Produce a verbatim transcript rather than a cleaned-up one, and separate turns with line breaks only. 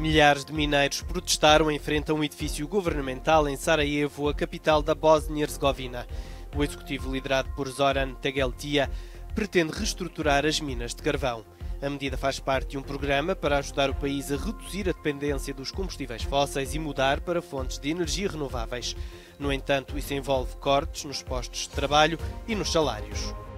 Milhares de mineiros protestaram em frente a um edifício governamental em Sarajevo, a capital da Bósnia-Herzegovina. O executivo, liderado por Zoran Tegeltia, pretende reestruturar as minas de carvão. A medida faz parte de um programa para ajudar o país a reduzir a dependência dos combustíveis fósseis e mudar para fontes de energia renováveis. No entanto, isso envolve cortes nos postos de trabalho e nos salários.